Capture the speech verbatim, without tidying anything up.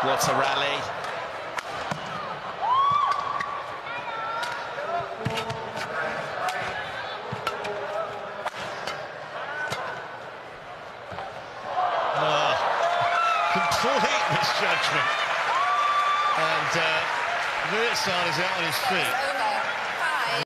what a rally. Oh, complete misjudgment. And uh, Muresan is out on his feet.